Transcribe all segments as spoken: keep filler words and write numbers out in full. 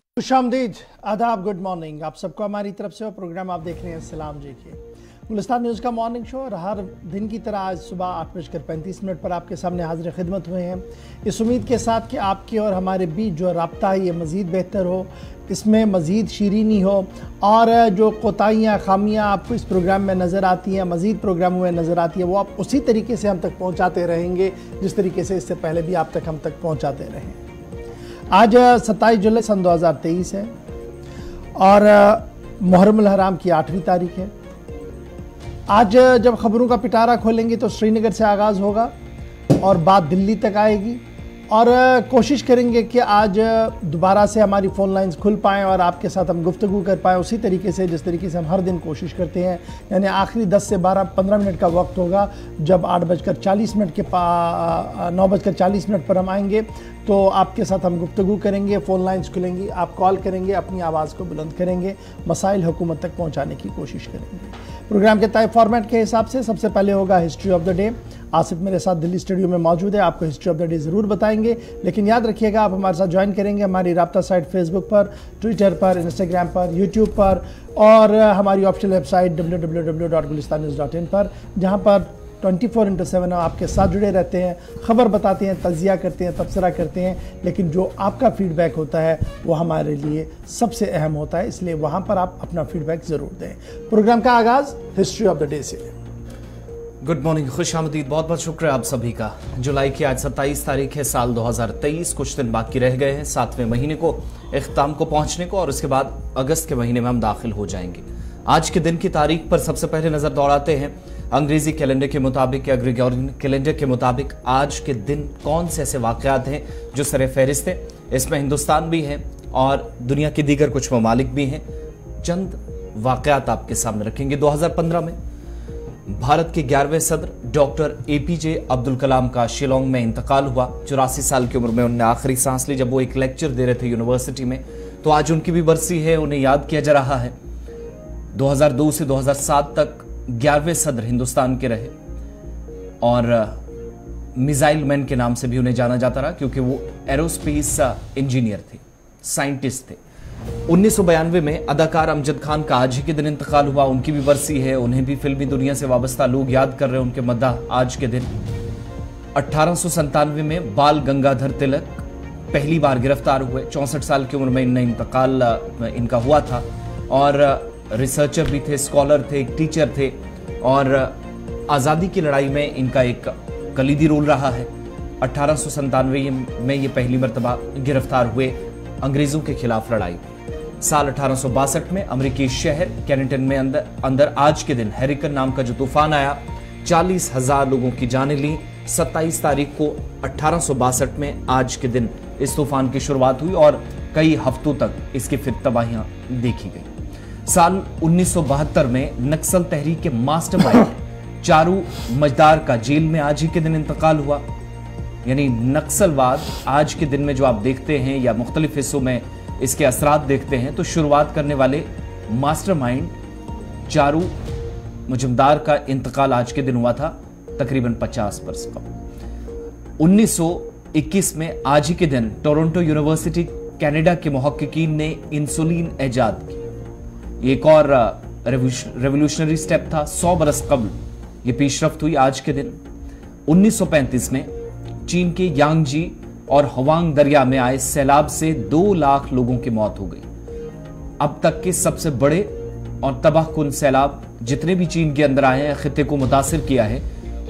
खुशामदीद, आदाब, good morning. आप सबको हमारी तरफ से और प्रोग्राम आप देख रहे हैं सलाम जी के गुलिस्तान न्यूज़ का मॉर्निंग शो। और हर दिन की तरह आज सुबह आठ बजकर पैंतीस मिनट पर आपके सामने हाजिर खिदमत हुए हैं, इस उम्मीद के साथ कि आपके और हमारे बीच जो रब्ता है ये मज़ीद बेहतर हो, इसमें मज़ीद शीरीनी हो और जो कोताहियाँ खामियाँ आपको इस प्रोग्राम में नज़र आती हैं, मज़ीद प्रोग्रामों में नज़र आती है, वो आप उसी तरीके से हम तक पहुँचाते रहेंगे जिस तरीके से इससे पहले भी आप तक हम तक पहुँचाते रहें। आज सत्ताईस जुलाई सन दो हज़ार तेईस है और मुहर्रम हराम की आठवीं तारीख है। आज जब खबरों का पिटारा खोलेंगे तो श्रीनगर से आगाज़ होगा और बात दिल्ली तक आएगी और कोशिश करेंगे कि आज दोबारा से हमारी फ़ोन लाइंस खुल पाएँ और आपके साथ हम गुफ्तगू कर पाएँ उसी तरीके से जिस तरीके से हम हर दिन कोशिश करते हैं। यानी आखिरी दस से बारह पंद्रह मिनट का वक्त होगा जब आठ बजकर चालीस मिनट के पा नौ बजकर चालीस मिनट पर हम आएंगे तो आपके साथ हम गुफ्तगू करेंगे, फ़ोन लाइंस खुलेंगी, आप कॉल करेंगे, अपनी आवाज़ को बुलंद करेंगे, मसाइल हुकूमत तक पहुँचाने की कोशिश करेंगे। प्रोग्राम के तय फॉर्मेट के हिसाब से सबसे पहले होगा history of the day. Asif मेरे साथ दिल्ली स्टूडियो में मौजूद है, आपको हिस्ट्री ऑफ द डे ज़रूर बताएंगे, लेकिन याद रखिएगा आप हमारे साथ ज्वाइन करेंगे हमारी राब्ता साइट फेसबुक पर, ट्विटर पर, इंस्टाग्राम पर, यूट्यूब पर और हमारी official website W W W dot Gulistan news dot in पर, जहाँ पर ट्वेंटी फोर इंटू सेवन आपके साथ जुड़े रहते हैं, खबर बताते हैं, तजिया करते हैं, तबसरा करते हैं, लेकिन जो आपका फीडबैक होता है वो हमारे लिए सबसे अहम होता है, इसलिए वहाँ पर आप अपना फीडबैक ज़रूर दें। प्रोग्राम का आगाज़ हिस्ट्री ऑफ द डे से। गुड मॉर्निंग, खुश आमदीद, बहुत बहुत शुक्रिया आप सभी का। जुलाई की आज सत्ताईस तारीख है, साल दो हज़ार तेईस, कुछ दिन बाकी रह गए हैं सातवें महीने को इख्तिताम को पहुंचने को और उसके बाद अगस्त के महीने में हम दाखिल हो जाएंगे। आज के दिन की तारीख पर सबसे पहले नजर दौड़ाते हैं। अंग्रेजी कैलेंडर के मुताबिक या ग्रेगोरियन कैलेंडर के मुताबिक आज के दिन कौन से ऐसे वाकयात हैं जो सरे फहरिस्त हैं। इसमें हिंदुस्तान भी है और दुनिया के दीगर कुछ ममालिक भी हैं। चंद वाकयात आपके सामने रखेंगे। दो हज़ार पंद्रह में भारत के ग्यारहवें सदर डॉक्टर एपीजे अब्दुल कलाम का शिलोंग में इंतकाल हुआ। चौरासी साल की उम्र में उन्होंने आखिरी सांस ली जब वो एक लेक्चर दे रहे थे यूनिवर्सिटी में, तो आज उनकी भी बरसी है, उन्हें याद किया जा रहा है। दो हज़ार दो से दो हज़ार सात तक ग्यारहवें सदर हिंदुस्तान के रहे और मिसाइल मैन के नाम से भी उन्हें जाना जाता रहा क्योंकि वो एरोस्पेस इंजीनियर थे, साइंटिस्ट थे। उन्नीस सौ बयानवे में अदाकार अमजद खान का आज ही के दिन इंतकाल हुआ, उनकी भी बरसी है, उन्हें भी फिल्मी दुनिया से वाबस्ता लोग याद कर रहे हैं उनके मद्दा आज के दिन। अठारह सौ संतानवे में बाल गंगाधर तिलक पहली बार गिरफ्तार हुए। चौसठ साल की उम्र में इन्हें इंतकाल इनका हुआ था और रिसर्चर भी थे, स्कॉलर थे, एक टीचर थे और आज़ादी की लड़ाई में इनका एक कलीदी रोल रहा है। अठारह सौ संतानवे में ये पहली मरतबा गिरफ्तार हुए अंग्रेजों के खिलाफ लड़ाई में। साल अठारह सौ बासठ में अमेरिकी शहर कैनेटन में अंदर अंदर आज के दिन हैरिकन नाम का जो तूफान आया, चालीस हजार लोगों की जानें ली। सत्ताईस तारीख को अठारह सौ बासठ में आज के दिन इस तूफान की शुरुआत हुई और कई हफ्तों तक इसकी फिर तबाहियां देखी गई। साल उन्नीस सौ बहत्तर में नक्सल तहरीक के मास्टरमाइंड चारू मजदार का जेल में आज ही के दिन इंतकाल हुआ। यानी नक्सलवाद आज के दिन में जो आप देखते हैं या मुख्तलिफ हिस्सों में इसके असरात देखते हैं, तो शुरुआत करने वाले मास्टरमाइंड चारू मुजमदार का इंतकाल आज के दिन हुआ था, तकरीबन पचास वर्ष कबल। उन्नीस सौ इक्कीस में आज ही के दिन टोरंटो यूनिवर्सिटी कनाडा के मुहक्किकीन ने इंसुलिन ईजाद की। एक और रेवोल्यूशनरी स्टेप था। सौ बरस कबल यह पेशरफ्त हुई आज के दिन। उन्नीस सौ पैंतीस में चीन के यांगजी और हवांग दरिया में आए सैलाब से दो लाख लोगों की मौत हो गई। अब तक के सबसे बड़े और तबाहकुन सैलाब जितने भी चीन के अंदर आए हैं, खित्ते को मुतासिर किया है,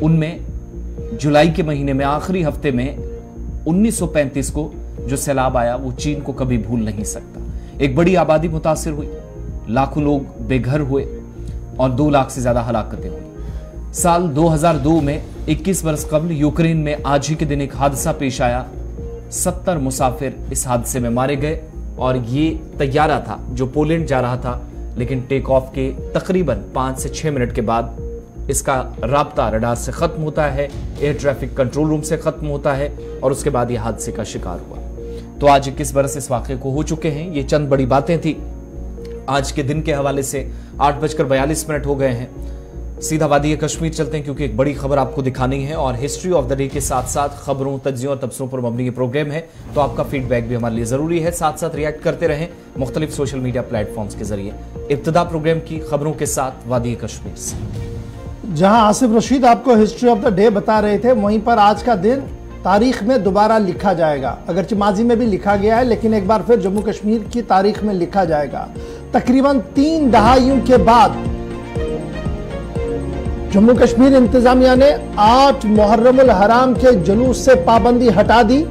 उनमें जुलाई के महीने में आखिरी हफ्ते में उन्नीस सौ पैंतीस को जो सैलाब आया वो चीन को कभी भूल नहीं सकता। एक बड़ी आबादी मुतासिर हुई, लाखों लोग बेघर हुए और दो लाख से ज्यादा हलाकतें हुई। साल दो हज़ार दो में इक्कीस वर्ष कबल यूक्रेन में आज ही के दिन एक हादसा पेश आया। सत्तर मुसाफिर इस हादसे में मारे गए और ये तैयारा था जो पोलैंड जा रहा था, लेकिन टेक ऑफ के तकरीबन पांच से छह मिनट के बाद इसका राब्ता रडार से खत्म होता है, एयर ट्रैफिक कंट्रोल रूम से खत्म होता है और उसके बाद यह हादसे का शिकार हुआ। तो आज इक्कीस बरस इस वाक़े को हो चुके हैं। ये चंद बड़ी बातें थी आज के दिन के हवाले से। आठ बजकर बयालीस मिनट हो गए हैं सीधा वादी कश्मीर चलते हैं क्योंकि एक बड़ी खबर आपको दिखानी है और हिस्ट्री ऑफ द डे के साथ साथ खबरों, तज्जियों और तबसरों पर मबनी ये प्रोग्राम है, तो आपका फीडबैक भी हमारे लिए जरूरी है। साथ साथ रिएक्ट करते रहें मुख्तलिफ सोशल मीडिया प्लेटफॉर्म्स के जरिए। इब्तिदा प्रोग्राम की खबरों के साथ वादी कश्मीर से। जहां आसिफ रशीद आपको हिस्ट्री ऑफ द डे बता रहे थे, वहीं पर आज का दिन तारीख में दोबारा लिखा जाएगा। अगरचे माजी में भी लिखा गया है, लेकिन एक बार फिर जम्मू कश्मीर की तारीख में लिखा जाएगा। तकरीबन तीन दहाइयों के बाद जम्मू कश्मीर इंतजामिया ने आठ मुहर्रमुल हराम के जुलूस से पाबंदी हटा दी।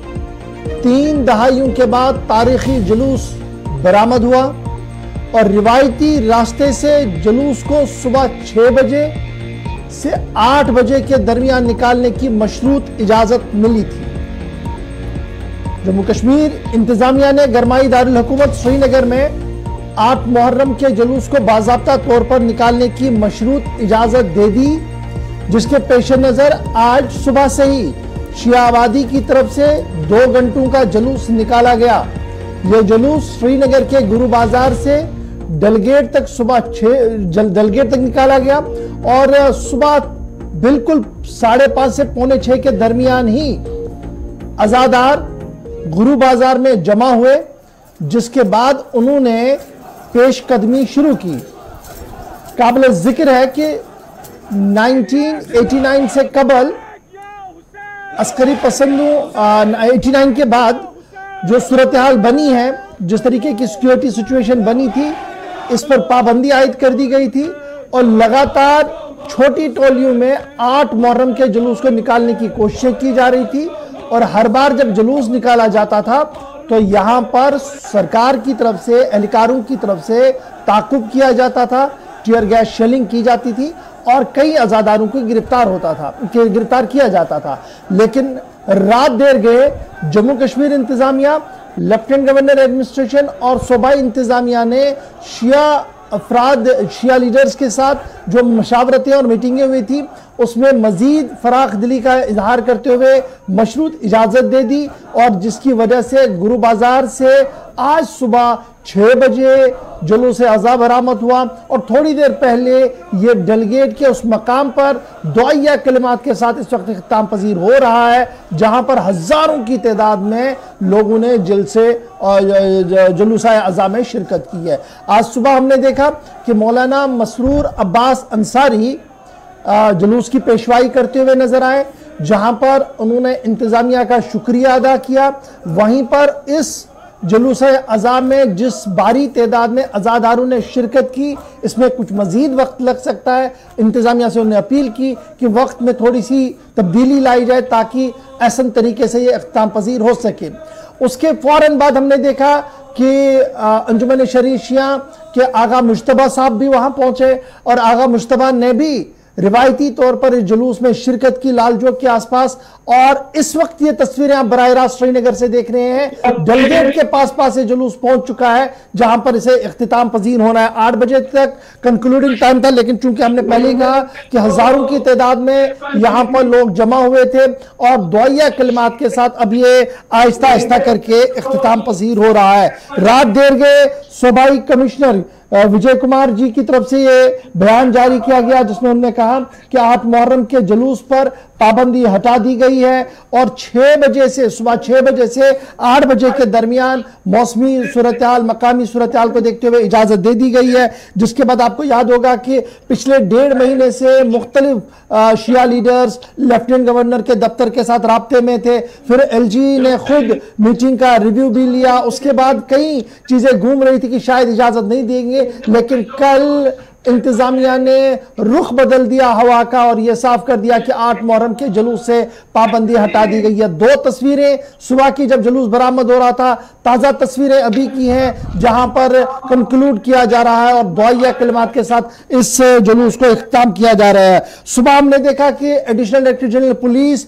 तीन दहाइयों के बाद तारीखी जुलूस बरामद हुआ और रिवायती रास्ते से जुलूस को सुबह छह बजे से आठ बजे के दरमियान निकालने की मशरूत इजाजत मिली थी। जम्मू कश्मीर इंतजामिया ने गरमाई दारुल हुकूमत श्रीनगर में आठ मुहर्रम के जुलूस को बाज़ाब्ता तौर पर निकालने की मशरूत इजाजत दे दी, जिसके पेश नजर आज सुबह से ही शिया आबादी की तरफ से दो घंटों का जुलूस निकाला गया। यह जुलूस श्रीनगर के गुरु बाजार से डलगेट तक सुबह छह डलगेट तक निकाला गया और सुबह बिल्कुल साढ़े पांच से पौने छह के दरमियान ही अजादार गुरु बाजार में जमा हुए, जिसके बाद उन्होंने पेशकदमी शुरू की। काबिल जिक्र है कि उन्नीस सौ नवासी से कबल अस्करी पसंदों नवासी के बाद जो सूरत हाल बनी है, जिस तरीके की सिक्योरिटी सिचुएशन बनी थी, इस पर पाबंदी आयद कर दी गई थी और लगातार छोटी टोलियों में आठ मुहर्रम के जुलूस को निकालने की कोशिशें की जा रही थी और हर बार जब जुलूस निकाला जाता था तो यहां पर सरकार की तरफ से, एहलकारों की तरफ से ताकुब किया जाता था, टीयर गैस शेलिंग की जाती थी और कई अजादारों को गिरफ्तार होता था गिरफ्तार किया जाता था। लेकिन रात देर गए जम्मू कश्मीर इंतजामिया, लेफ्टिनेंट गवर्नर एडमिनिस्ट्रेशन और सूबाई इंतजामिया ने शिया अफराद, शिया लीडर्स के साथ जो मशावरतें और मीटिंगें हुई थी, उसमें मजीद फराख दिली का इजहार करते हुए मशरूत इजाज़त दे दी और जिसकी वजह से गुरु बाजार से आज सुबह छः बजे जुलूस अज़ा बरामद हुआ और थोड़ी देर पहले ये डलगेट के उस मकाम पर दुआया कलिमात के साथ इस वक्त इख्तिताम पजीर हो रहा है, जहां पर हजारों की तादाद में लोगों ने जलसे और जुलूस अज़ा में शिरकत की है। आज सुबह हमने देखा कि मौलाना मसरूर अब्बास अंसारी जुलूस की पेशवाई करते हुए नजर आए, जहां पर उन्होंने इंतजामिया का शुक्रिया अदा किया। वहीं पर इस जुलूस अज़ा में जिस बारी तादाद में अज़ादारों ने शिरकत की, इसमें कुछ मजीद वक्त लग सकता है। इंतजामिया से उन्होंने अपील की कि वक्त में थोड़ी सी तब्दीली लाई जाए ताकि ऐसन तरीके से ये इख्तिताम पजीर हो सके। उसके फौरन बाद हमने देखा कि अंजुमन शरीशिया के आगा मुश्तबा साहब भी वहां पहुंचे और आगा मुश्तबा ने भी रिवायती तौर पर इस जुलूस में शिरकत की लाल चौक के आसपास। और इस वक्त ये तस्वीरें आप बराह रास्त श्रीनगर से देख रहे हैं, डलगेट के पास पास ये जुलूस पहुंच चुका है, जहां पर इसे इख्तिताम पजीर होना है। आठ बजे तक कंक्लूडिंग टाइम था, लेकिन चूंकि हमने पहले ही कहा कि हजारों की तादाद में यहां पर लोग जमा हुए थे और दुआया कलिमात के साथ अब ये आहिस्ता आहिस्ता करके इख्तिताम पजीर हो रहा है। रात देर गए सूबाई कमिश्नर विजय कुमार जी की तरफ से ये बयान जारी किया गया, जिसमें उन्होंने कहा कि आठ मुहर्रम के जुलूस पर पाबंदी हटा दी गई है और छह बजे से सुबह छह बजे से आठ बजे के दरमियान मौसमी सूरत हाल, मकामी सूरत हाल को देखते हुए इजाजत दे दी गई है। जिसके बाद आपको याद होगा कि पिछले डेढ़ महीने से मुख्तलिफ शिया लीडर्स लेफ्टिनेंट गवर्नर के दफ्तर के साथ राब्ते में थे, फिर एल जी ने खुद मीटिंग का रिव्यू भी लिया। उसके बाद कई चीजें घूम रही थी कि शायद इजाजत नहीं देंगे, लेकिन कल इंतजामिया ने रुख बदल दिया हवा का और यह साफ कर दिया कि आठ मुहर्रम के जुलूस से पाबंदी हटा दी गई है। दो तस्वीरें सुबह की जब जुलूस बरामद हो रहा था, ताजा तस्वीरें अभी की हैं जहां पर कंक्लूड किया जा रहा है और दुआया कलिमात के साथ इस जुलूस को इख्तिताम किया जा रहा है। सुबह हमने देखा कि एडिशनल डायरेक्टर जनरल पुलिस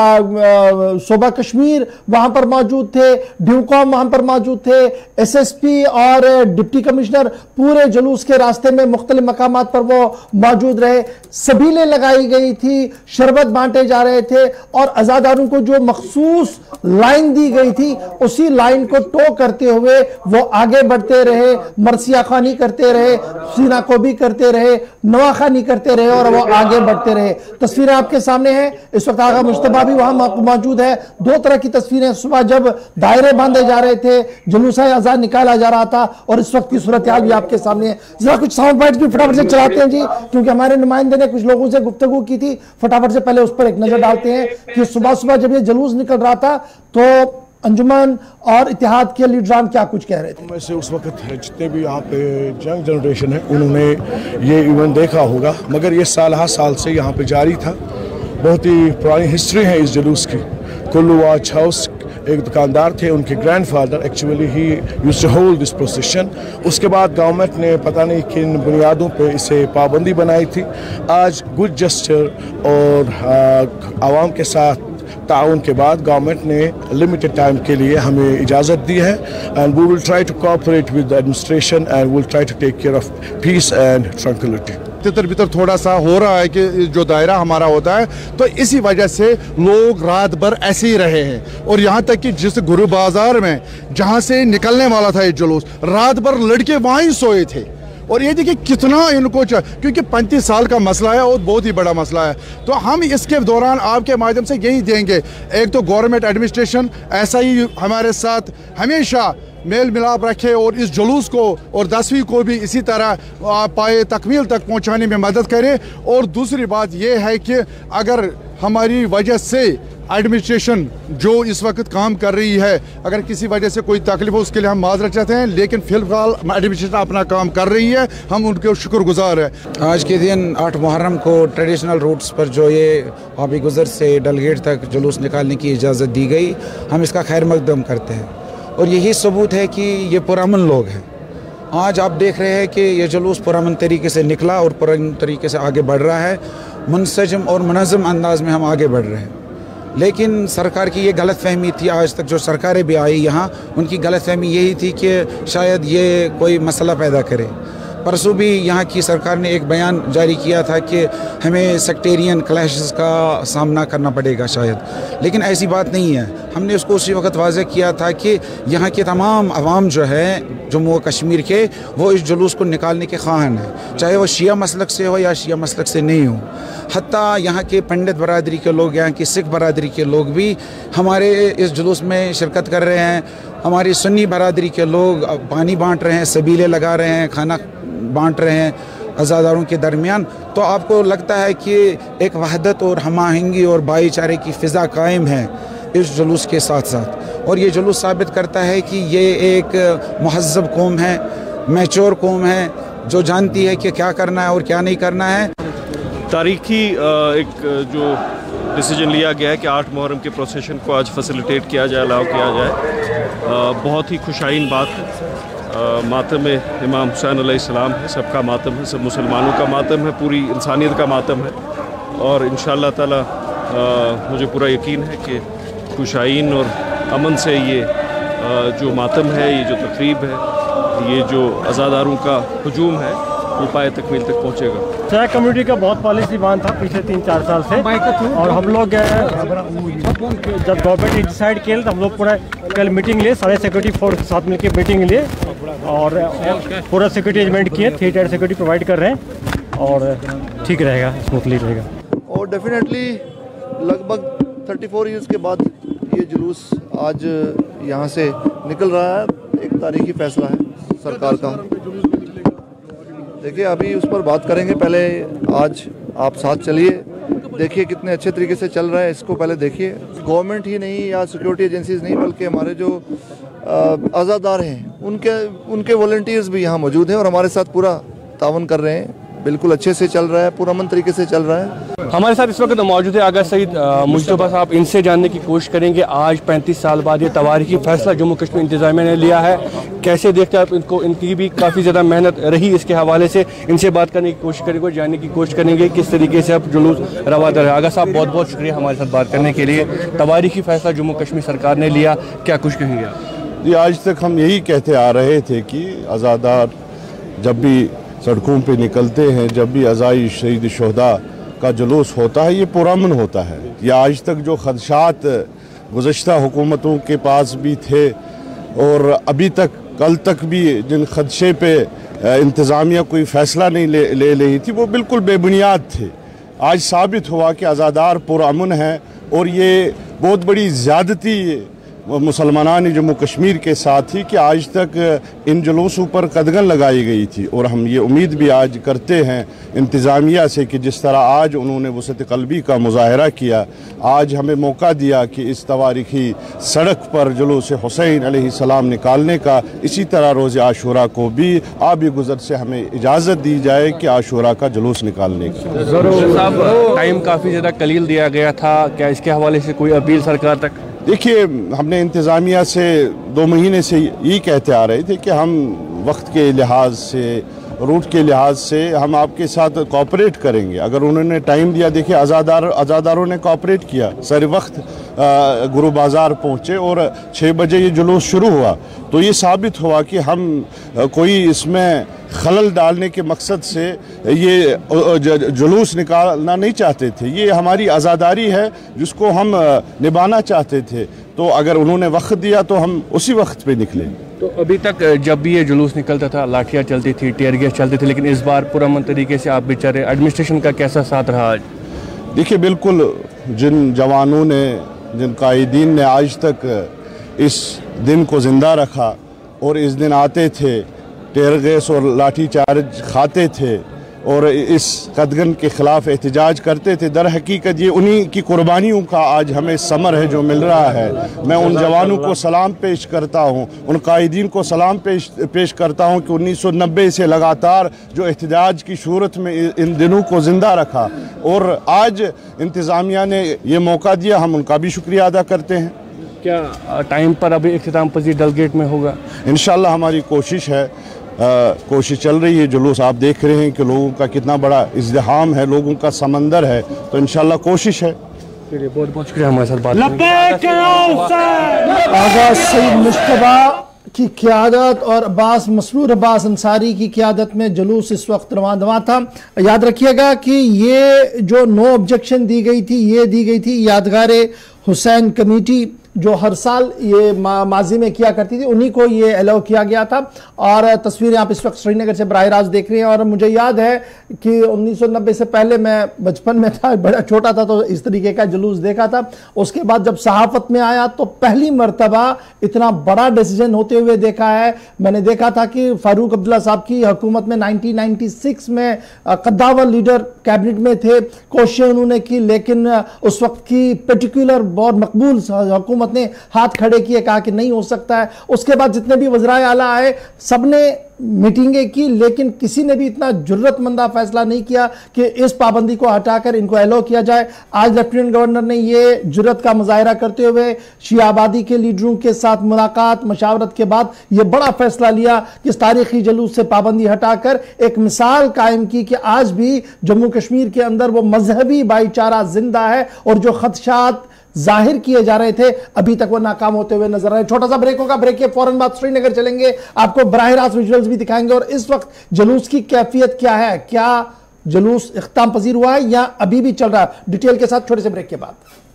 सूबा कश्मीर वहां पर मौजूद थे, ड्यूकॉम वहां पर मौजूद थे, एस एस पी और डिप्टी कमिश्नर पूरे जुलूस के रास्ते में मुख्तलिफ वाले मकामात पर वो मौजूद रहे। सबीलें लगाई गई थी, शरबत बांटे जा रहे थे और अज़ादारों को जो मखसूस लाइन दी गई थी उसी लाइन को टो करते हुए वो आगे बढ़ते रहे, मरसिया खानी करते रहे, सीना को भी करते रहे, नवाखानी करते रहे और वो आगे बढ़ते रहे। तस्वीरें आपके सामने हैं। इस वक्त आगा मुश्तबा भी वहां मौजूद है। दो तरह की तस्वीरें, सुबह जब दायरे बांधे जा रहे थे, जुलूस आजाद निकाला जा रहा था, और इस वक्त की सूरत हाल भी आपके सामने है। जरा कुछ साउंड बाइट्स भी फटाफट से चलाते हैं जी, क्योंकि हमारे नुमाइंदे ने कुछ लोगों से गुफ्तगू की थी। फटाफट से पहले उस पर एक नजर डालते हैं कि सुबह सुबह जब ये जुलूस निकल रहा था तो अंजुमन और इत्तेहाद के लीडरान क्या कुछ कह रहे थे। वैसे उस वक्त जितने भी यहाँ पे यंग जनरेशन है उन्होंने ये इवेंट देखा होगा, मगर ये साल हर साल से यहाँ पे जारी था। बहुत ही पुरानी हिस्ट्री है इस जुलूस की। कुल्लू वाच हाउस एक दुकानदार थे, उनके ग्रैंडफादर एक्चुअली ही used to hold this procession. उसके बाद गवर्नमेंट ने पता नहीं किन बुनियादों पे इसे पाबंदी बनाई थी। आज गुड जेस्चर और आवाम के साथ ताउन के बाद गवर्नमेंट ने लिमिटेड टाइम के लिए हमें इजाज़त दी है, and we will try to cooperate with the administration and we will try to take care of peace and tranquillity. तितर बितर थोड़ा सा हो रहा है कि जो दायरा हमारा होता है, तो इसी वजह से लोग रात भर ऐसे ही रहे हैं। और यहाँ तक कि जिस गुरु बाजार में जहाँ से निकलने वाला था ये जुलूस, रात भर लड़के वहाँ ही सोए थे। और ये देखिए कितना इनको, क्योंकि पैंतीस साल का मसला है और बहुत ही बड़ा मसला है, तो हम इसके दौरान आपके माध्यम से यही देंगे। एक तो गवर्नमेंट एडमिनिस्ट्रेशन ऐसा ही हमारे साथ हमेशा मेल मिलाप रखे और इस जुलूस को और दसवीं को भी इसी तरह पाए तकमील तक पहुंचाने में मदद करे। और दूसरी बात यह है कि अगर हमारी वजह से एडमिनिस्ट्रेशन जो इस वक्त काम कर रही है, अगर किसी वजह से कोई तकलीफ हो उसके लिए हम माजरत चाहते हैं, लेकिन फिलहाल एडमिनिस्ट्रेशन अपना काम कर रही है, हम उनके शुक्रगुजार हैं। आज के दिन आठ मुहर्रम को ट्रेडिशनल रूट्स पर जो ये आबी गुजर से डलगेट तक जुलूस निकालने की इजाज़त दी गई, हम इसका खैर मकदम करते हैं। और यही सबूत है कि ये पुरअमन लोग हैं। आज आप देख रहे हैं कि ये जुलूस पुरअमन तरीके से निकला और पुरअमन तरीके से आगे बढ़ रहा है। मुनसजम और मुनज़्ज़म अंदाज में हम आगे बढ़ रहे हैं। लेकिन सरकार की ये गलत फहमी थी, आज तक जो सरकारें भी आई यहाँ, उनकी गलत फहमी यही थी कि शायद ये कोई मसला पैदा करे। परसों भी यहाँ की सरकार ने एक बयान जारी किया था कि हमें सेक्टेरियन क्लैशेस का सामना करना पड़ेगा शायद, लेकिन ऐसी बात नहीं है। हमने उसको उसी वक्त वाज़ेह किया था कि यहाँ के तमाम अवाम जो है जम्मू और कश्मीर के, वो इस जुलूस को निकालने के ख़्वाहान हैं, चाहे वो शिया मसलक से हो या शिया मसलक से नहीं हो। हत्ता यहाँ के पंडित बरादरी के लोग, यहाँ की सिख बरादरी के लोग भी हमारे इस जुलूस में शिरकत कर रहे हैं। हमारी सुन्नी बरादरी के लोग पानी बांट रहे हैं, सबीले लगा रहे हैं, खाना बांट रहे हैं अज़ादारों के दरमियान। तो आपको लगता है कि एक वहदत और हमाहंगी और भाईचारे की फ़िज़ा कायम है इस जुलूस के साथ साथ। और ये जुलूस साबित करता है कि ये एक महज़्ज़ब कौम है, मैच्योर कौम है, जो जानती है कि क्या करना है और क्या नहीं करना है। तारीखी एक जो डिसीजन लिया गया है कि आठ मुहर्रम के प्रोसेशन को आज फैसिलिटेट किया जाए, अलाउ किया जाए, बहुत ही खुशाइन बात है। मातम इमाम हुसैन अलैहिस्सलाम है, सबका मातम है, सब मुसलमानों का मातम है, पूरी इंसानियत का मातम है। और इंशाअल्लाह ताला आ, मुझे पूरा यकीन है कि खुशाइन और अमन से ये आ, जो मातम है, ये जो तकरीब है, ये जो अज़ादारों का हुजूम है, वो पाए तकमील तक पहुँचेगा। चाय कम्युनिटी का बहुत पॉलिसी बांध था पिछले तीन चार साल से, और हम लोग जब गवर्नमेंट ने डिसाइड किया तो हम लोग पूरा कल मीटिंग लिए, सारे सिक्योरिटी फोर्स के साथ मिलकर मीटिंग लिए और पूरा सिक्योरिटी अरेंजमेंट किए, थ्री टायर सिक्योरिटी प्रोवाइड कर रहे हैं और ठीक रहेगा, स्मूथली रहेगा। और डेफिनेटली लगभग चौंतीस इयर्स के बाद ये जुलूस आज यहाँ से निकल रहा है। एक तारीखी फैसला है सरकार का। देखिए अभी उस पर बात करेंगे, पहले आज आप साथ चलिए, देखिए कितने अच्छे तरीके से चल रहा है, इसको पहले देखिए। गवर्नमेंट ही नहीं या सिक्योरिटी एजेंसीज नहीं, बल्कि हमारे जो आज़ादार हैं उनके उनके वॉलंटियर्स भी यहाँ मौजूद हैं और हमारे साथ पूरा तावन कर रहे हैं। बिल्कुल अच्छे से चल रहा है, पुरअमन तरीके से चल रहा है। हमारे साथ इस वक्त मौजूद है आगा सईद मुज्तबा साहब। इनसे जानने की कोशिश करेंगे आज पैंतीस साल बाद ये तवारीखी फैसला जम्मू कश्मीर इंतजामिया ने लिया है, कैसे देखते हैं आप इनको? इनकी भी काफ़ी ज़्यादा मेहनत रही इसके हवाले से। इनसे बात करने की कोशिश करेंगे, जानने की कोशिश करेंगे किस तरीके से अब जुलूस रवा दर है। आगा साहब बहुत बहुत शुक्रिया हमारे साथ बात करने के लिए। तवारीखी फैसला जम्मू कश्मीर सरकार ने लिया, क्या कुछ कहेंगे आप? जी, आज तक हम यही कहते आ रहे थे कि आज़ादार जब भी सड़कों पे निकलते हैं, जब भी अज़ाई शहीद शुहदा का जुलूस होता है, ये पुरअमन होता है। या आज तक जो खदशात गुज़श्ता हुकूमतों के पास भी थे और अभी तक कल तक भी जिन खदशे पे इंतज़ामिया कोई फ़ैसला नहीं ले ले रही थी, वो बिल्कुल बेबुनियाद थे। आज साबित हुआ कि आज़ादार पुरअमन है और ये बहुत बड़ी ज़्यादती मुसलमानान जम्मू कश्मीर के साथ थी कि आज तक इन जुलूसों पर कदगन लगाई गई थी। और हम ये उम्मीद भी आज करते हैं इंतज़ामिया से कि जिस तरह आज उन्होंने वसत क़ल्बी का मुज़ाहरा किया, आज हमें मौका दिया कि इस तवारीखी सड़क पर जुलूस हुसैन अलैहिस्सलाम निकालने का, इसी तरह रोज़ आशूरा को भी आबी गुज़र से हमें इजाज़त दी जाए कि आशूरा का जुलूस निकालने का। ज़रूर साहब, टाइम काफ़ी ज़्यादा कलील दिया गया था, क्या इसके हवाले से कोई अपील सरकार तक? देखिए, हमने इंतज़ामिया से दो महीने से यही कहते आ रहे थे कि हम वक्त के लिहाज से, रूट के लिहाज से हम आपके साथ कोऑपरेट करेंगे। अगर उन्होंने टाइम दिया, देखिए आज़ादार आज़ादारों ने कोऑपरेट किया, सर वक्त गुरु बाज़ार पहुँचे और छः बजे ये जुलूस शुरू हुआ, तो ये साबित हुआ कि हम कोई इसमें खलल डालने के मकसद से ये जुलूस निकालना नहीं चाहते थे। ये हमारी आज़ादारी है जिसको हम निभाना चाहते थे, तो अगर उन्होंने वक्त दिया तो हम उसी वक्त पे निकले। तो अभी तक जब भी ये जुलूस निकलता था, लाठियाँ चलती थी, टीयर गैस चलती थी, लेकिन इस बार पुरअमन तरीके से आप बेचारे, एडमिनिस्ट्रेशन का कैसा साथ रहा आज? देखिए, बिल्कुल जिन जवानों ने, जिन कायदीन ने आज तक इस दिन को ज़िंदा रखा और इस दिन आते थे, टेयर गैस और लाठी चार्ज खाते थे और इस कदगन के ख़िलाफ़ एहतजाज करते थे, दर हकीकत ये उन्हीं की कुर्बानियों का आज हमें समर है जो मिल रहा है। मैं उन जवानों को सलाम पेश करता हूँ, उन कायदीन को सलाम पेश पेश करता हूँ कि उन्नीस सौ नब्बे से लगातार जो एहतजाज की सूरत में इन दिनों को ज़िंदा रखा और आज इंतज़ामिया ने ये मौका दिया, हम उनका भी शुक्रिया अदा करते हैं। क्या टाइम पर अभी इख्तिताम पजीर डलगेट में होगा? इंशाअल्लाह हमारी कोशिश है, आ, कोशिश चल रही है। जुलूस आप देख रहे हैं कि लोगों का कितना बड़ा इज़्दिहाम है, लोगों का समंदर है, तो इंशाअल्लाह कोशिश है। बहुत बहुत शुक्रिया हमारे साथ बात आगा सईद मुश्तबा की क़यादत और अब्बास मसरूर अब्बास अंसारी की क़यादत में जुलूस इस वक्त रवां दवा था। याद रखिएगा कि ये जो नो ऑब्जेक्शन दी गई थी, ये दी गई थी यादगार हुसैन कमेटी जो हर साल ये मा, माजी में किया करती थी, उन्हीं को ये अलाउ किया गया था। और तस्वीरें आप इस वक्त श्रीनगर से बराह रास्त देख रहे हैं। और मुझे याद है कि उन्नीस सौ नब्बे से पहले मैं बचपन में था, बड़ा छोटा था, तो इस तरीके का जुलूस देखा था। उसके बाद जब सहाफत में आया तो पहली मरतबा इतना बड़ा डिसीजन होते हुए देखा है। मैंने देखा था कि फारूक अब्दुल्ला साहब की हुकूमत में नाइनटीन नाइंटी सिक्स में कद्दावर लीडर कैबिनेट में थे, कोशिशें उन्होंने की, लेकिन उस वक्त की पर्टिकुलर बहुत मकबूल हुकूमत ने हाथ खड़े किए, कहा कि नहीं हो सकता है। उसके बाद जितने भी वज़राए आला आए, सबने मीटिंगें की, लेकिन किसी ने भी इतना जुर्रतमंदा फैसला नहीं किया कि इस पाबंदी को हटाकर इनको अलाउ किया जाए। आज लेफ्टिनेंट गवर्नर ने ये जुर्रत का मुजाहिरा करते हुए शिया आबादी के लीडरों के साथ मुलाकात मशावरत के बाद ये बड़ा फैसला लिया कि इस तारीखी जुलूस से पाबंदी हटाकर एक मिसाल कायम की कि आज भी जम्मू कश्मीर के अंदर वो मजहबी भाईचारा जिंदा है और जो खदशात जाहिर किए जा रहे थे अभी तक वो नाकाम होते हुए नजर आ रहे हैं। छोटा सा ब्रेक होगा, ब्रेक के फौरन बाद श्रीनगर चलेंगे, आपको बराह रास्त विजुअल्स भी दिखाएंगे और इस वक्त जुलूस की कैफियत क्या है, क्या जुलूस इख्तिताम पजीर हुआ है या अभी भी चल रहा है, डिटेल के साथ छोटे से ब्रेक के बाद।